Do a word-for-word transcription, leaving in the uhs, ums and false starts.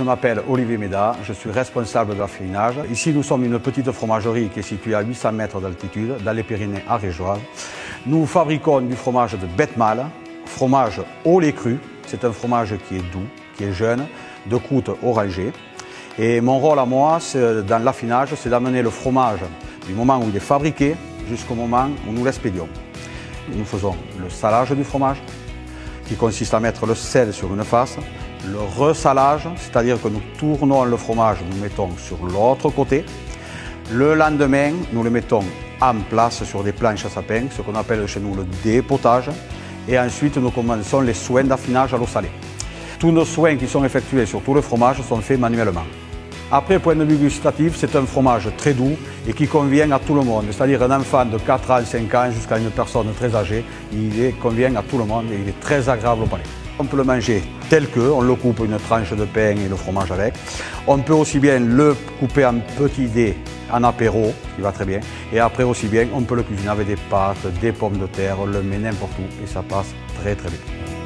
Je m'appelle Olivier Méda, je suis responsable de l'affinage. Ici, nous sommes une petite fromagerie qui est située à huit cents mètres d'altitude, dans les Pyrénées ariégeoises. Nous fabriquons du fromage de bête mâle, fromage au lait cru. C'est un fromage qui est doux, qui est jeune, de croûte orangée. Et mon rôle à moi, dans l'affinage, c'est d'amener le fromage du moment où il est fabriqué jusqu'au moment où nous l'expédions. Nous faisons le salage du fromage, qui consiste à mettre le sel sur une face, le ressalage, c'est-à-dire que nous tournons le fromage, nous le mettons sur l'autre côté. Le lendemain, nous le mettons en place sur des planches à sapin, ce qu'on appelle chez nous le dépotage. Et ensuite, nous commençons les soins d'affinage à l'eau salée. Tous nos soins qui sont effectués sur tout le fromage sont faits manuellement. Après, point de vue gustatif, c'est un fromage très doux et qui convient à tout le monde. C'est-à-dire un enfant de quatre ans, cinq ans jusqu'à une personne très âgée, il convient à tout le monde et il est très agréable au palais. On peut le manger tel que, on le coupe une tranche de pain et le fromage avec. On peut aussi bien le couper en petits dés, en apéro, qui va très bien. Et après aussi bien, on peut le cuisiner avec des pâtes, des pommes de terre, on le met n'importe où et ça passe très très bien.